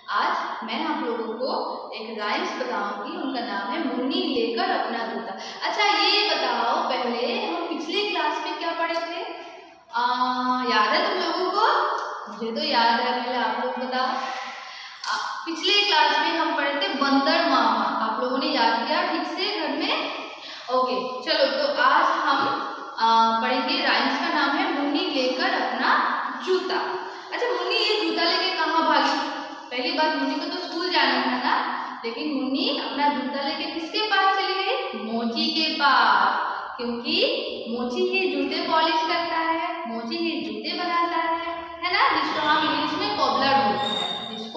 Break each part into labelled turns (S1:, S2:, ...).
S1: आज मैं आप लोगों को एक राइम्स बताऊंगी, उनका नाम है मुन्नी लेकर अपना जूता। अच्छा ये बताओ, पहले हम पिछले क्लास में क्या पढ़े थे? याद है तुम लोगों को? मुझे तो याद है, पहले आप लोग बताओ। पिछले क्लास में हम पढ़े थे बंदर मामा। आप लोगों ने याद किया ठीक से घर में? ओके चलो, तो आज हम पढ़ेंगे राइम्स का नाम है मुन्नी लेकर अपना जूता। अच्छा मुन्नी ये जूता लेके कहाँ भागी? पहली बात, मुन्नी को तो स्कूल जाना था ना, लेकिन मुन्नी अपना जूता लेके किसके पास चली गई? मोची के पास, क्योंकि मोची ही जूते पॉलिश करता है, मोची ही जूते बनाता है ना, जिसको हम इंग्लिश में कॉबलर बोलते हैं,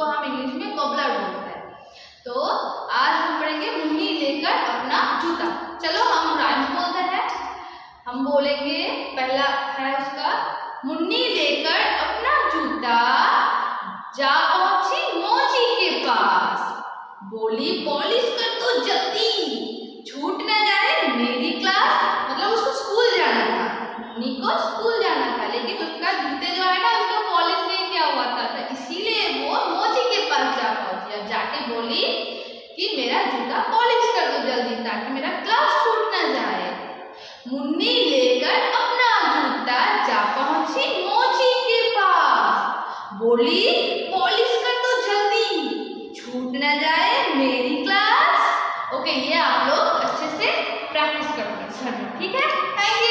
S1: तो आज हम पढ़ेंगे मुन्नी लेकर अपना जूता। चलो हम राइम्स बोलते हैं। हम बोलेंगे, पहला है उसका, मुन्नी लेकर अपना जूता जा पहुंची मोची के पास, बोली पॉलिश कर तो जल्दी, छूट न जाए मेरी क्लास। मतलब उसको स्कूल जाना था, मुन्नी को स्कूल जाना था, लेकिन उसका जूते जो है ना उसको पॉलिश नहीं किया हुआ था, तो इसीलिए वो मोची के पास जा पहुंची। अब जाके बोली कि मेरा जूता पॉलिश कर दो जल्दी, ताकि मेरा क्लास छूट न जाए। मुन्नी लेकर अपना जूता जा पहुंची मोची के पास, बोली पॉलिश कर दो जल्दी, छूट न जाए मेरी क्लास। ओके, ये आप लोग अच्छे से प्रैक्टिस करो, ठीक है? Thank you.